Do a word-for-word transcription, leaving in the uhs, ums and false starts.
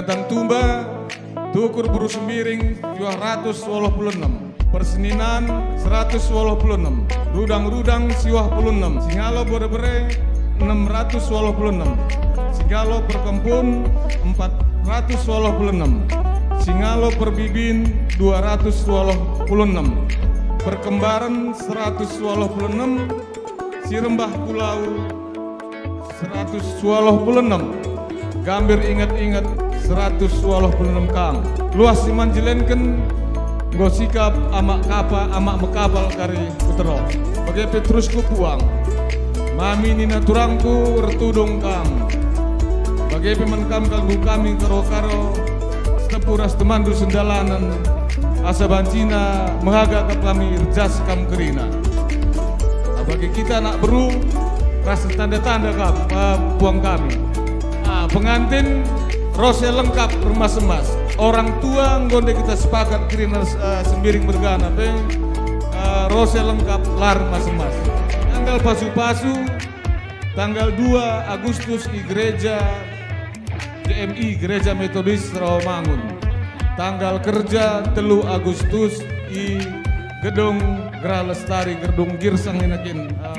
Datang tumba tukur buru semiring dua ratus dua puluh enam. Perseninan seratus dua puluh enam. Rudang-rudang siwah puluh enam. Singalo bere-bere enam ratus dua puluh enam. Singalo perkempun empat ratus dua puluh enam. Singalo perbibin dua ratus dua puluh enam. Perkembaran seratus dua puluh enam. Sirembah Pulau seratus dua puluh enam. Gambir ingat-ingat seratus dua puluh enam kang. Luas dimanjelenken gosikap amak kapa amak mekapal kari putero. Bagai Petrusku puang. Mami nina turangku retudung kang. Bagai pemenkam kalbu kami karo-karo. Setepuras temandu sendalanan. Asa bancina mengaga ke kami jas kam kerina. Bagi kita anak beru rasa tanda-tanda kap uh, puang kami. Nah, pengantin rose lengkap remas-emas. Orang tua ngonde kita sepakat kerina uh, sembiring bergana pe uh, rose lengkap lar emas-emas. Tanggal pasu-pasu tanggal dua Agustus i gereja G M I Gereja Metodis Rawamangun. Tanggal kerja telu Agustus i Gedung Gerah Lestari, Gedung Girsang inakin uh,